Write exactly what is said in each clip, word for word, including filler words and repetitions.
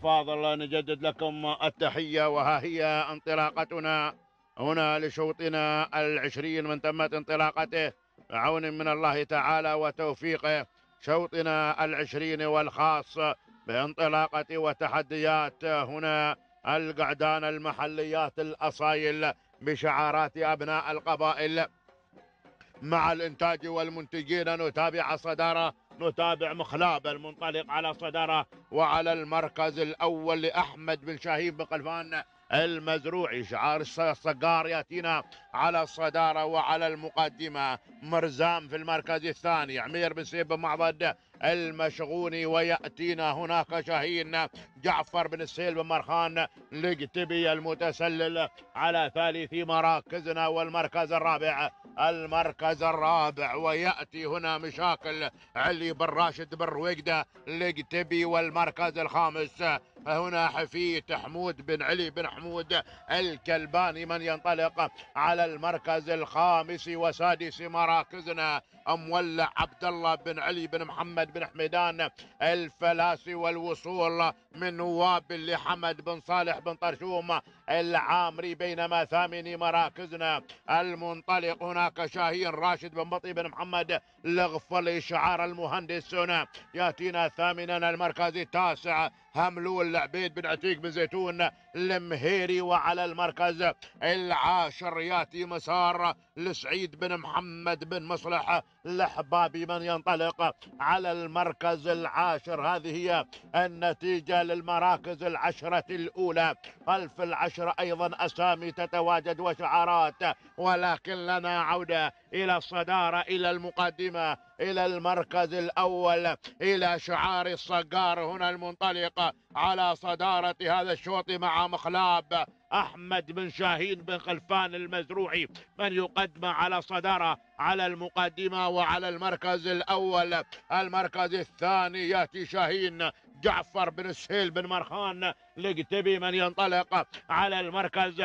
الأفاضل نجدد لكم التحية، وها هي انطلاقتنا هنا لشوطنا العشرين من تمت انطلاقته بعون من الله تعالى وتوفيقه. شوطنا العشرين والخاص بانطلاقة وتحديات هنا القعدان المحليات الأصايل بشعارات أبناء القبائل مع الإنتاج والمنتجين. نتابع الصدارة، نتابع مخلاب المنطلق على الصدارة، وعلى المركز الأول لأحمد بن شاهين بن قلفان المزروعي. شعار الصقار ياتينا على الصدارة وعلى المقدمة. مرزام في المركز الثاني، عمير بن سيب بن معضد المشغوني، ويأتينا هناك شاهين جعفر بن السيل بن مرخان لقتبي المتسلل على ثالث مراكزنا. والمركز الرابع، المركز الرابع ويأتي هنا مشاكل علي بن راشد بن رويقدة لقتبي. والمركز الخامس هنا حفيد حمود بن علي بن حمود الكلباني من ينطلق على المركز الخامس. وسادس مراكزنا مولع عبد الله بن علي بن محمد بن حميدان الفلاسي، والوصول من نواب لحمد بن صالح بن طرشوم العامري. بينما ثامن مراكزنا المنطلق هناك شاهين راشد بن بطي بن محمد الغفلي شعار المهندس. هنا ياتينا ثامنا المركز التاسع هملول عبيد بن عتيق بن زيتون المهيري. وعلى المركز العاشر ياتي مسار لسعيد بن محمد بن مصلح الأحبابي من ينطلق على المركز العاشر. هذه هي النتيجة للمراكز العشرة الأولى. خلف العشرة أيضا أسامي تتواجد وشعارات، ولكن لنا عودة إلى الصدارة، إلى المقدمة، إلى المركز الأول، إلى شعار الصقار هنا المنطلق على صدارة هذا الشوط مع مخلاب أحمد بن شاهين بن خلفان المزروعي من يقدم على صدارة على المقدمة. وعلى المركز الأول المركز الثاني يأتي شاهين جعفر بن السهيل بن مرخان لقتبي من ينطلق على المركز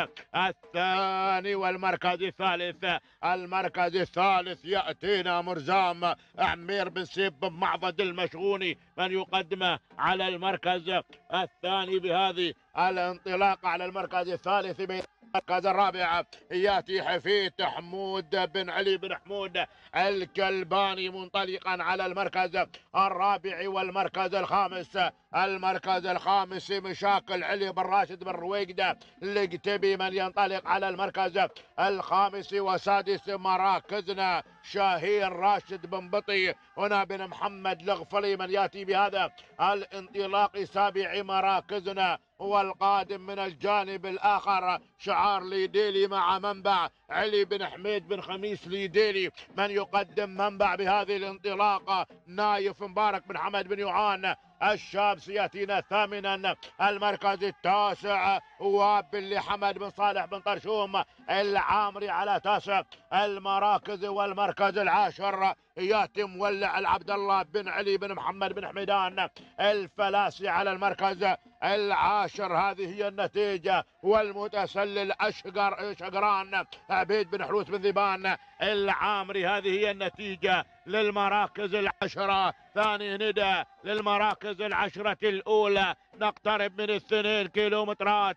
الثاني. والمركز الثالث، المركز الثالث يأتينا مرزام عمير بن سيب بن معضد المشغوني من يقدم على المركز الثاني. بهذه الانطلاقة على المركز الثالث بين المركز الرابع ياتي حفيد حمود بن علي بن حمود الكلباني منطلقا على المركز الرابع. والمركز الخامس، المركز الخامس مشاكل علي بن راشد بن رويقدة لقتبي من ينطلق على المركز الخامس. وسادس مراكزنا شاهين راشد بن بطي هنا بن محمد الغفلي من ياتي بهذا الانطلاق. سابع مراكزنا هو القادم من الجانب الآخر شعار ليديلي مع منبع علي بن حميد بن خميس ليديلي من يقدم منبع بهذه الانطلاقة. نايف مبارك بن حمد بن يوعان الشاب سياتينا ثامنا. المركز التاسع وابل لحمد بن صالح بن طرشوم العامري على تاسع المراكز. والمركز العاشر ياتي مولع العبد الله بن علي بن محمد بن حميدان الفلاسي على المركز العاشر. هذه هي النتيجة. والمتسلل أشقر شقران عبيد بن حلوس بن ذبان العامري. هذه هي النتيجة للمراكز العشرة. ثاني ندى للمراكز العشرة الأولى. نقترب من الاثنين كيلومترات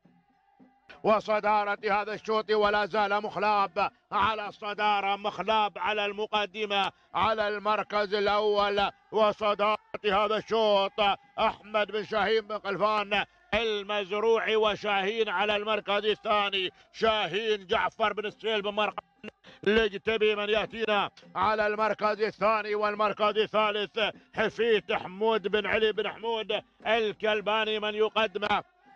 وصدارة هذا الشوط، ولا زال مخلاب على الصدارة. مخلاب على المقدمة على المركز الأول. وصدارة هذا الشوط أحمد بن شاهين بن قلفان المزروعي. وشاهين على المركز الثاني شاهين جعفر بن السيل بن مرقان لقتبي من يأتينا على المركز الثاني. والمركز الثالث حفيد حمود بن علي بن حمود الكلباني من يقدم.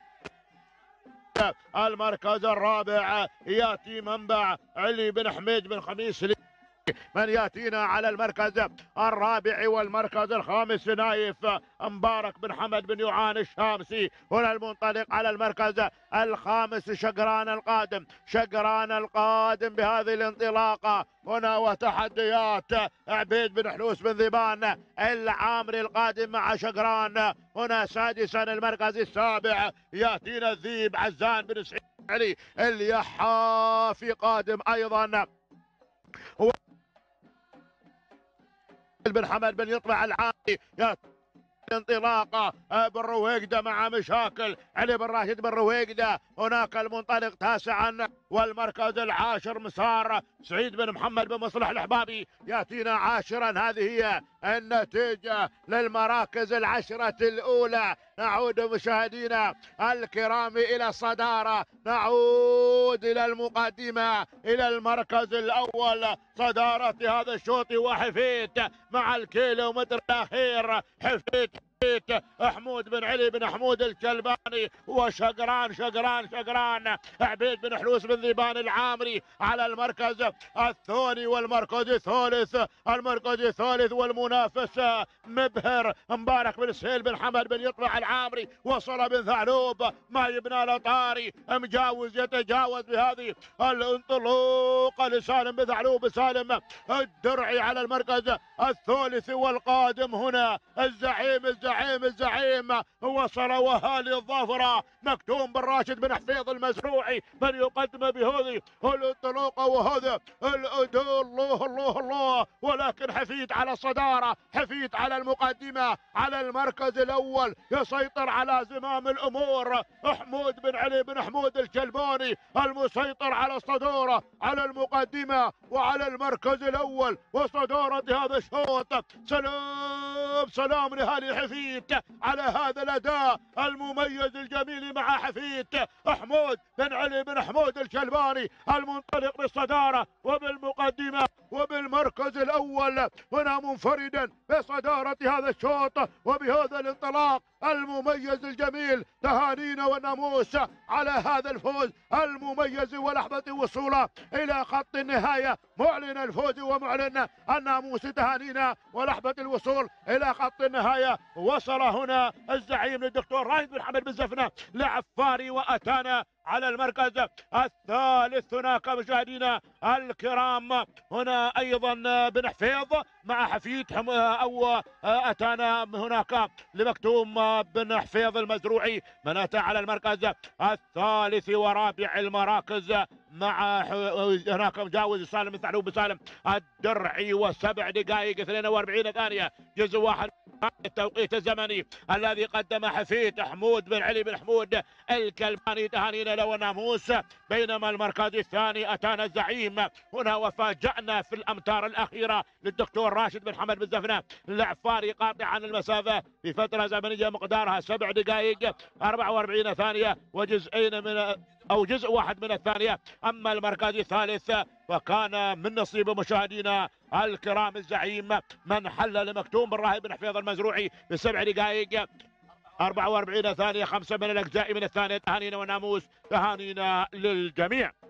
المركز الرابع ياتي منبع علي بن حميد بن خميس من ياتينا على المركز الرابع. والمركز الخامس نايف مبارك بن حمد بن يوعان الشامسي هنا المنطلق على المركز الخامس. شقران القادم، شقران القادم بهذه الانطلاقة هنا. وتحديات عبيد بن حلوس بن ذبان العامري القادم مع شقران هنا. سادسا المركز السابع ياتينا الذيب عزان بن سعيد علي اليحافي قادم ايضا. بن حمد بن يطلع العامري الانطلاقة بن رويقدة مع مشاكل علي بن راشد بن رويقدة. هناك المنطلق تاسعا والمركز العاشر مسار سعيد بن محمد بن مصلح الحبابي ياتينا عاشرا. هذه هي النتيجة للمراكز العشرة الأولى. نعود مشاهدينا الكرام إلى الصدارة، نعود إلى المقدمة، إلى المركز الأول. صدارة هذا الشوط وحفيت مع الكيلومتر الأخير. حفيت حمود بن علي بن حمود الكلباني وشقران شقران شقران عبيد بن حلوس بن ذيبان العامري على المركز الثاني والمركز الثالث. المركز الثالث والمنافس مبهر مبارك بن سهيل بن حمد بن يطلع العامري. وصل بن ثعلوب ما يبنى لطاري مجاوز يتجاوز بهذه الانطلاقه لسالم بن ثعلوب سالم الدرعي على المركز الثالث. والقادم هنا الزعيم الزعيم الزعيم وصل وهالي الظافرة مكتوم بن راشد بن حفيظ المزروعي من يقدم بهذه الانطلاقه وهذا الاداء. الله الله الله. ولكن حفيد على الصداره، حفيد على المقدمه، على المركز الاول يسيطر على زمام الامور حمود بن علي بن حمود الكلباني المسيطر على الصداره، على المقدمه وعلى المركز الاول وصداره هذا الشوط. سلام سلام لهالي حفيد على هذا الاداء المميز الجميل مع حفيد حمود بن علي بن حمود الكلباني المنطلق بالصداره وبالمقدمه وبالمركز الاول هنا منفردا بصداره هذا الشوط وبهذا الانطلاق المميز الجميل. تهانينا والناموس على هذا الفوز المميز ولحظة وصوله إلى خط النهاية. معلن الفوز ومعلن الناموس. تهانينا ولحظة الوصول إلى خط النهاية. وصل هنا الزعيم الدكتور راشد بن حمد بن زفنة لعفاري وأتانا على المركز الثالث. هناك مشاهدينا الكرام هنا ايضا بن حفيظ مع حفيد او اتانا هناك لمكتوم بن حفيظ المزروعي من اتى على المركز الثالث ورابع المراكز مع هناك مجاوز سالم بن ثعلوب سالم الدرعي. وسبع دقائق اثنين واربعين ثانيه جزء واحد التوقيت الزمني الذي قدم حفيد حمود بن علي بن حمود الكلباني. تهانينا له الناموس. بينما المركز الثاني اتانا الزعيم هنا وفاجأنا في الامتار الاخيره للدكتور راشد بن حمد بن زفنه العفاري قاطعا المسافه في فتره زمنيه مقدارها سبع دقائق أربعة وأربعين ثانيه وجزئين من او جزء واحد من الثانيه. اما المركز الثالث فكان من نصيب مشاهدينا الكرام الزعيم من حل لمكتوم بن راهب بن حفيظ المزروعي بسبع دقائق أربعة وأربعين ثانيه خمسه من الاجزاء من الثانيه. تهانينا وناموس تهانينا للجميع.